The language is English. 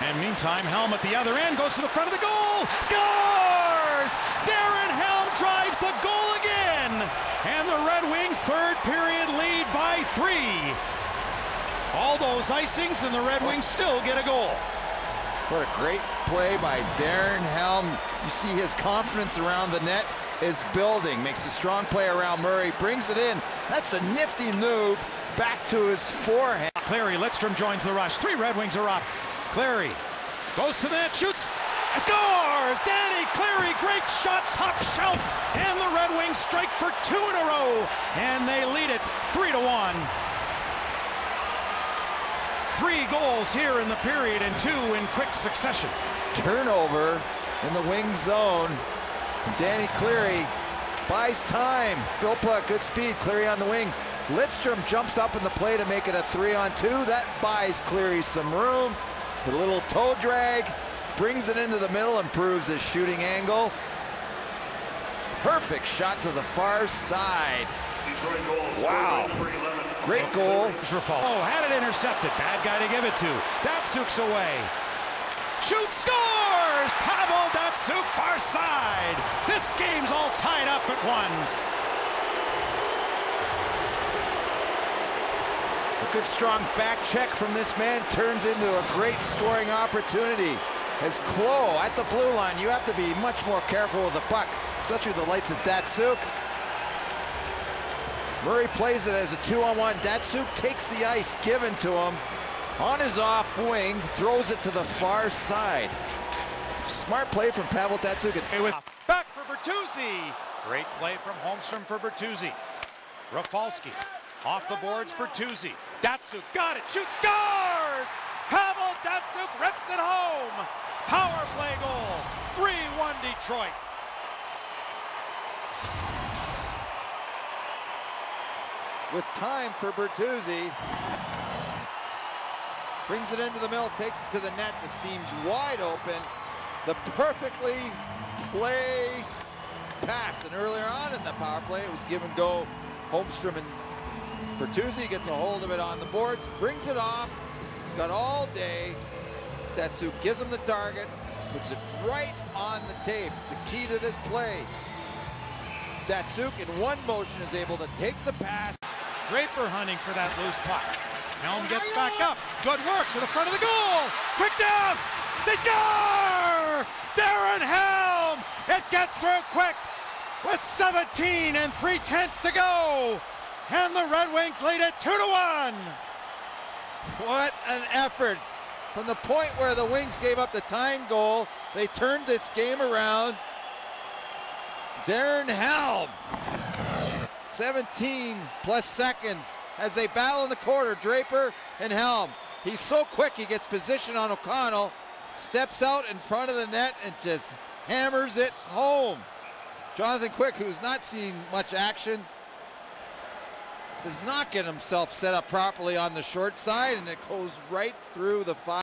And meantime, Helm at the other end goes to the front of the goal. Scores! Darren Helm drives the goal again. And the Red Wings third period lead by 3. All those icings and the Red Wings still get a goal. What a great play by Darren Helm. You see his confidence around the net is building. Makes a strong play around Murray, brings it in. That's a nifty move back to his forehand. Cleary, Lidstrom joins the rush. 3 Red Wings are up. Cleary goes to the net, shoots, scores! Danny Cleary, great shot, top shelf, and the Red Wings strike for 2 in a row, and they lead it 3-1. 3 goals here in the period and 2 in quick succession. Turnover in the wing zone. Danny Cleary buys time. Philpa, good speed. Cleary on the wing. Lidstrom jumps up in the play to make it a 3-on-2. That buys Cleary some room. The little toe drag brings it into the middle, improves his shooting angle. Perfect shot to the far side. Wow. Great goal. Oh, had it intercepted. Bad guy to give it to. Datsuk's away. Shoots, scores! Pavel Datsuk, far side. This game's all tied up at once. A good strong back check from this man turns into a great scoring opportunity. As Klo at the blue line, you have to be much more careful with the puck, especially the lights of Datsuk. Murray plays it as a 2-on-1. Datsuk takes the ice given to him on his off wing, throws it to the far side. Smart play from Pavel Datsuk. Back for Bertuzzi. Great play from Holmstrom for Bertuzzi. Rafalski off the boards, Bertuzzi. Datsuk got it, shoots, scores! Pavel Datsuk rips it home. Power play goal, 3-1 Detroit. With time for Bertuzzi. Brings it into the middle, takes it to the net. The seam's wide open. The perfectly placed pass. And earlier on in the power play, it was give and go. Holmstrom and Bertuzzi gets a hold of it on the boards, brings it off. He's got all day. Datsuk gives him the target, puts it right on the tape. The key to this play. Datsuk in one motion is able to take the pass. Draper hunting for that loose puck. Helm gets back up. Good work to the front of the goal. Quick down. They score! Darren Helm! It gets through quick with 17 and 3/10 to go. And the Red Wings lead it 2-1. What an effort. From the point where the Wings gave up the tying goal, they turned this game around. Darren Helm. 17 plus seconds as they battle in the corner, Draper and Helm. He's so quick, he gets position on O'Connell, steps out in front of the net and just hammers it home. Jonathan Quick, who's not seen much action, does not get himself set up properly on the short side, and it goes right through the 5.